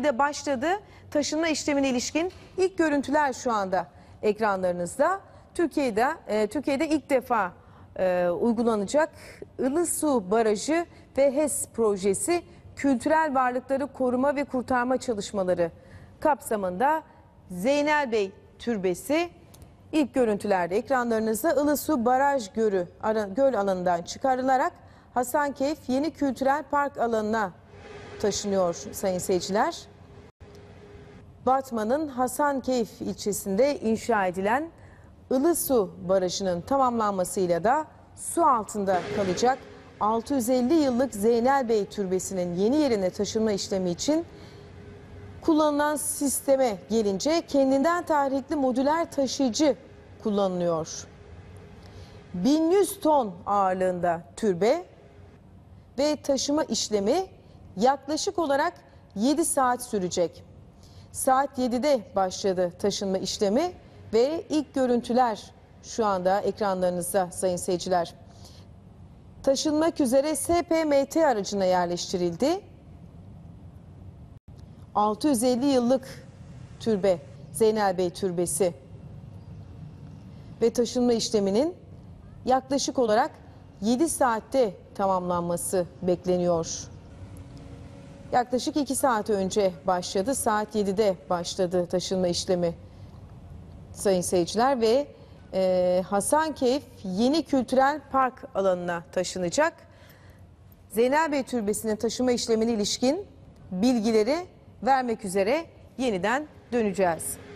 de başladı. Taşınma işlemine ilişkin ilk görüntüler şu anda ekranlarınızda. Türkiye'de ilk defa uygulanacak Ilısu Barajı ve HES projesi kültürel varlıkları koruma ve kurtarma çalışmaları kapsamında Zeynelbey Türbesi ilk görüntülerde ekranlarınızda. Ilısu Baraj göl alanından çıkarılarak Hasankeyf Yeni Kültürel Park alanına taşınıyor sayın seyirciler. Batman'ın Hasankeyf ilçesinde inşa edilen Ilısu Barajı'nın tamamlanmasıyla da su altında kalacak 650 yıllık Zeynelbey Türbesi'nin yeni yerine taşınma işlemi için kullanılan sisteme gelince kendinden tahrikli modüler taşıyıcı kullanılıyor. 1100 ton ağırlığında türbe ve taşıma işlemi yaklaşık olarak 7 saat sürecek. Saat 7'de başladı taşınma işlemi ve ilk görüntüler şu anda ekranlarınızda sayın seyirciler. Taşınmak üzere SPMT aracına yerleştirildi. 650 yıllık türbe, Zeynelbey Türbesi ve taşınma işleminin yaklaşık olarak 7 saatte tamamlanması bekleniyor. Yaklaşık 2 saat önce başladı. Saat 7'de başladı taşınma işlemi sayın seyirciler ve Hasankeyf Yeni Kültürel Park alanına taşınacak. Zeynelbey Türbesi'nin taşıma işlemine ilişkin bilgileri vermek üzere yeniden döneceğiz.